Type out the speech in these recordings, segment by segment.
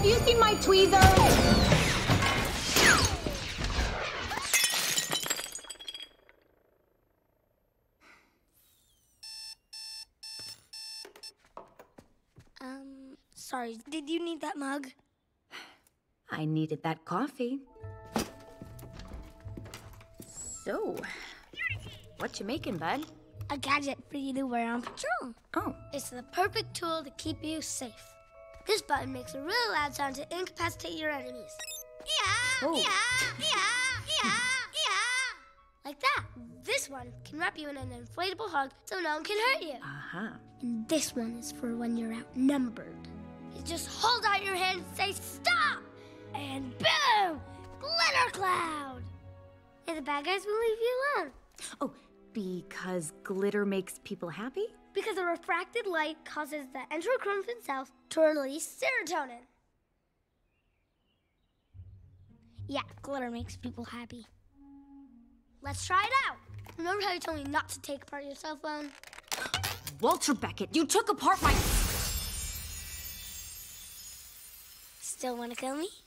you seen my tweezers? Sorry, did you need that mug? I needed that coffee. So, what you making, bud? A gadget for you to wear on patrol. Oh. It's the perfect tool to keep you safe. This button makes a really loud sound to incapacitate your enemies. Yeah, Oh. Like that. This one can wrap you in an inflatable hug so no one can hurt you. Uh-huh. And this one is for when you're outnumbered. You just hold out your hand and say, stop! And boom! Glitter cloud! And the bad guys will leave you alone. Oh, because glitter makes people happy? Because the refracted light causes the enterochromatin cells to release serotonin. Yeah, glitter makes people happy. Let's try it out. Remember how you told me not to take apart your cell phone? Walter Beckett, you took apart my... Still want to kill me?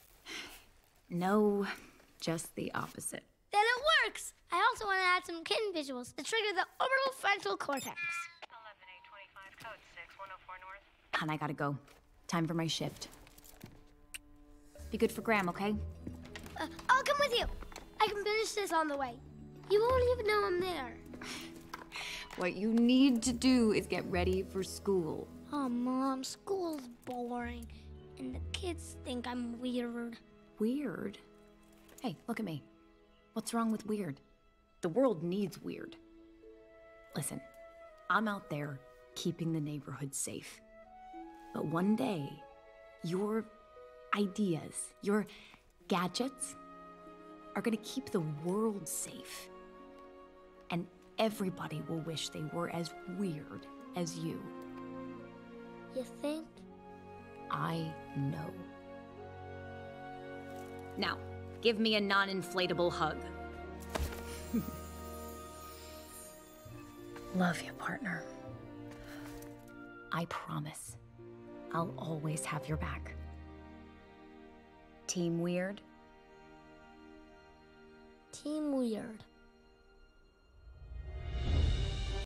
No, just the opposite. Then it works! I also want to add some kitten visuals to trigger the orbital frontal cortex. 11825, code 6104 north. Hon, I gotta go. Time for my shift. Be good for Graham, okay? I'll come with you. I can finish this on the way. You won't even know I'm there. What you need to do is get ready for school. Oh, Mom, school's boring. And the kids think I'm weird. Weird? Hey, look at me. What's wrong with weird? The world needs weird. Listen, I'm out there keeping the neighborhood safe. But one day, your ideas, your gadgets, are gonna keep the world safe. And everybody will wish they were as weird as you. You think? I know. Now, give me a non-inflatable hug. Love you, partner. I promise, I'll always have your back. Team Weird? Team Weird.